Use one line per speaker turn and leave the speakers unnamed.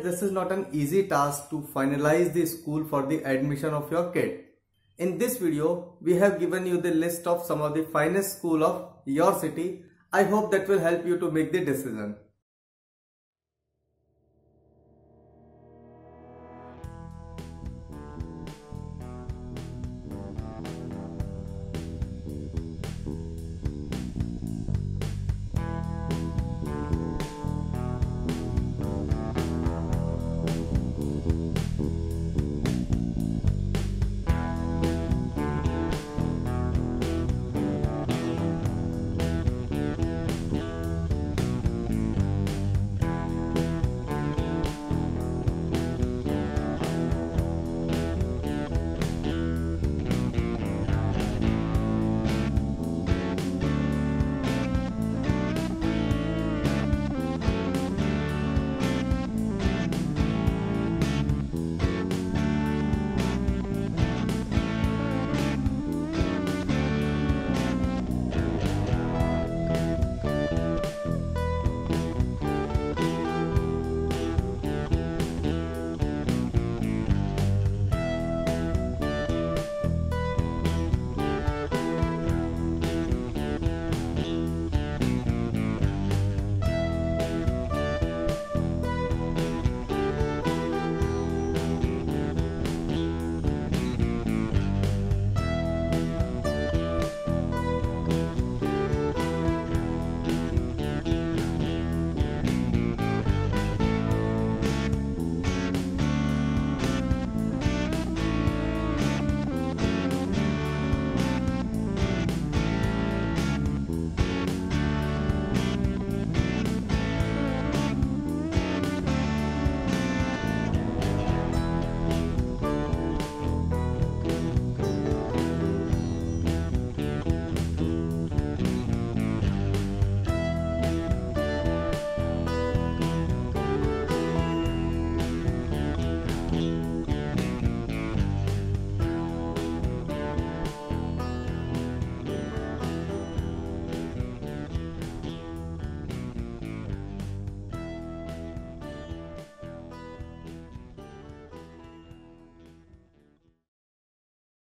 this is not an easy task to finalize the school for the admission of your kid. In this video, we have given you the list of some of the finest school of your city. I hope that will help you to make the decision.